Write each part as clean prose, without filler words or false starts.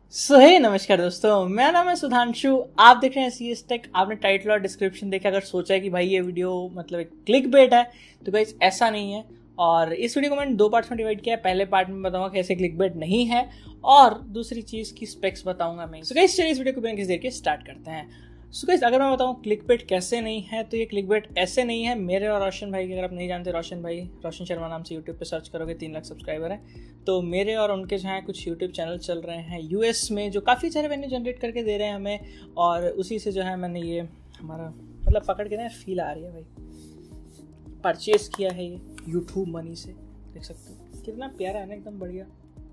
हे नमस्कार दोस्तों, मेरा नाम है सुधांशु। आप देख रहे हैं CS टेक। आपने टाइटल और डिस्क्रिप्शन देखे अगर सोचा है कि भाई ये वीडियो मतलब एक क्लिक बेट है, तो गाइस ऐसा नहीं है। और इस वीडियो को मैंने 2 पार्ट्स में डिवाइड किया है। पहले पार्ट में बताऊंगा कैसे क्लिक बेट नहीं है, और दूसरी चीज की स्पेक्स बताऊंगा मैं। सो गाइस चलिए इस वीडियो को बिना किसी देर के स्टार्ट करते हैं। सो गाइस अगर मैं बताऊं क्लिक बेट कैसे नहीं है, तो ये क्लिक बेट ऐसे नहीं है। मेरे और रोशन भाई की, अगर आप नहीं जानते, रोशन शर्मा नाम से यूट्यूब पे सर्च करोगे, 3 लाख सब्सक्राइबर है। तो मेरे और उनके जो है कुछ यूट्यूब चैनल चल रहे हैं US में, जो काफ़ी सारे रेवेन्यू जनरेट करके दे रहे हैं हमें। और उसी से जो है मैंने ये हमारा मतलब पकड़ के ना फील आ रही है भाई, परचेज किया है ये यूट्यूब मनी से। देख सकते हो कितना प्यारा है ना, एकदम बढ़िया।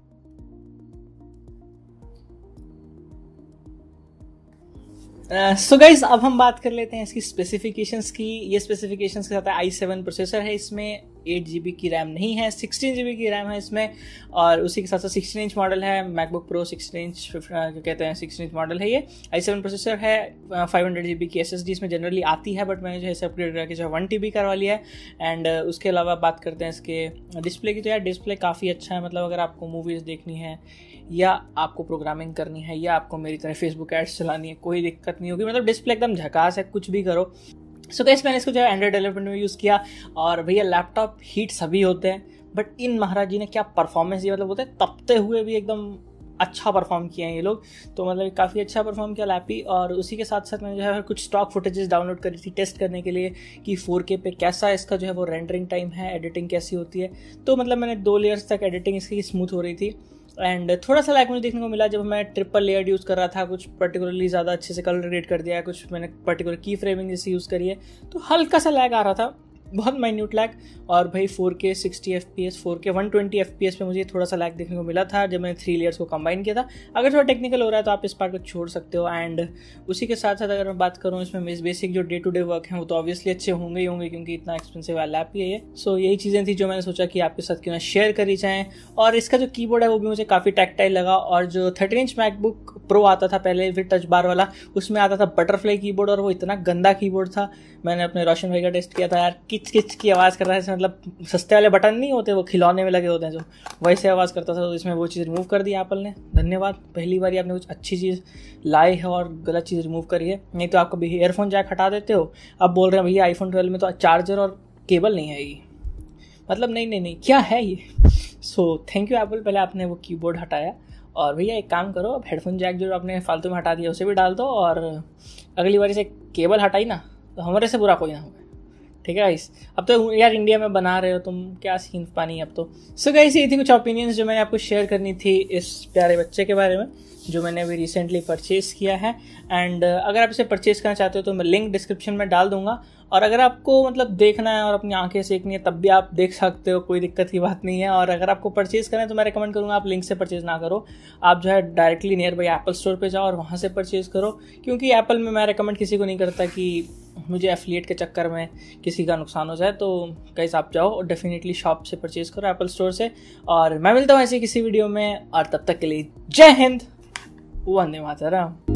सो गाइज अब हम बात कर लेते हैं इसकी स्पेसिफिकेशंस की। ये स्पेसिफिकेशंस के साथ है i7 प्रोसेसर है इसमें, 8 GB की रैम नहीं है, 16 GB की रैम है इसमें। और उसी के साथ साथ 16 इंच मॉडल है, मैकबुक प्रो 16 इंच कहते हैं, 16 इंच मॉडल है ये। i7 प्रोसेसर है, 500 GB की SSD इसमें जनरली आती है, बट मैंने जो है इसे अपग्रेड करके जो है 1 TB करवा लिया है। एंड उसके अलावा बात करते हैं इसके डिस्प्ले की, तो यार डिस्प्ले काफ़ी अच्छा है। मतलब अगर आपको मूवीज़ देखनी है, या आपको प्रोग्रामिंग करनी है, या आपको मेरी तरह फेसबुक एड्स चलानी है, कोई दिक्कत नहीं होगी। मतलब डिस्प्ले एकदम झकास है, कुछ भी करो। सो गाइस मैंने इसको जो है एंड्रॉइड डेवलपमेंट में यूज़ किया। और भैया लैपटॉप हीट सभी होते हैं, बट इन महाराज जी ने क्या परफॉर्मेंस दिया। मतलब होते हैं तपते हुए भी एकदम अच्छा परफॉर्म किए हैं ये लोग। तो मतलब काफ़ी अच्छा परफॉर्म किया लैपी। और उसी के साथ साथ मैंने जो है कुछ स्टॉक फुटेजेस डाउनलोड करी थी टेस्ट करने के लिए कि 4K पे कैसा इसका जो है वो रेंडरिंग टाइम है, एडिटिंग कैसी होती है। तो मतलब मैंने 2 लेयर्स तक एडिटिंग इसकी स्मूथ हो रही थी। एंड थोड़ा सा लैग मुझे देखने को मिला जब मैं ट्रिपल लेयर यूज़ कर रहा था। कुछ पर्टिकुलरली ज़्यादा अच्छे से कलर ग्रेड कर दिया है, कुछ मैंने पर्टिकुलर की फ्रेमिंग जैसे यूज़ करी है, तो हल्का सा लैग आ रहा था, बहुत माइन्यूट लैग। और भाई 4K 60 FPS, 4K 120 FPS पे मुझे थोड़ा सा लैग देखने को मिला था जब मैंने 3 लेयर्स को कंबाइन किया था। अगर थोड़ा टेक्निकल हो रहा है तो आप इस पार्ट को छोड़ सकते हो। एंड उसी के साथ साथ अगर मैं बात करूँ इसमें बेसिक जो डे टू डे वर्क है वो तो ऑब्वियसली अच्छे होंगे ही होंगे, क्योंकि इतना एक्सपेंसिव लैप ही है ये। सो यही चीज़ें थी जो मैंने सोचा कि आपके साथ क्यों ना शेयर करी जाएँ। और इसका जो कीबोर्ड है वो भी मुझे काफ़ी टैक्टाइल लगा। और जो 13 इंच मैकबुक प्रो आता था पहले फिर टच बार वाला, उसमें आता था बटरफ्लाई कीबोर्ड, और वो इतना गंदा कीबोर्ड था। मैंने अपने रोशन भाई का टेस्ट किया था यार, किच किच की आवाज़ कर रहा है। मतलब सस्ते वाले बटन नहीं होते, वो खिलौने में लगे होते हैं जो, वैसे आवाज़ करता था। तो इसमें वो चीज़ रिमूव कर दी एप्पल ने, धन्यवाद। पहली बार आपने कुछ अच्छी चीज़ लाई है और गलत चीज़ रिमूव करी है। नहीं तो आप कभी ईयरफोन जैक हटा देते हो, अब बोल रहे हैं भैया iPhone 12 में तो चार्जर और केबल नहीं आएगी। मतलब नहीं क्या है ये। सो थैंक यू एप्पल, पहले आपने वो कीबोर्ड हटाया। और भैया एक काम करो, अब हेडफोन जैक जो आपने फालतू में हटा दिया उसे भी डाल दो, और अगली बार से केबल हटाई ना तो हमारे से बुरा कोई ना होगा, ठीक है गाइस। अब तो यार इंडिया में बना रहे हो तुम, क्या सीन पानी अब तो। सो गाइस ये थी कुछ ओपिनियंस जो मैंने आपको शेयर करनी थी इस प्यारे बच्चे के बारे में, जो मैंने अभी रिसेंटली परचेज़ किया है। एंड अगर आप इसे परचेज़ करना चाहते हो तो मैं लिंक डिस्क्रिप्शन में डाल दूंगा। और अगर आपको मतलब देखना है और अपनी आंखें सेकनी है तब भी आप देख सकते हो, कोई दिक्कत की बात नहीं है। और अगर आपको परचेज़ करना है तो मैं रिकमेंड करूँगा आप लिंक से परचेज़ ना करो, आप जो है directly nearby Apple store पे जाओ और वहाँ से परचेज़ करो। क्योंकि एप्पल में मैं रिकमेंड किसी को नहीं करता कि मुझे एफिलिएट के चक्कर में किसी का नुकसान हो जाए। तो गाइस आप जाओ और डेफिनेटली शॉप से परचेज़ करो, एप्पल स्टोर से। और मैं मिलता हूँ ऐसे किसी वीडियो में, और तब तक के लिए जय हिंद, वंदे मातरम।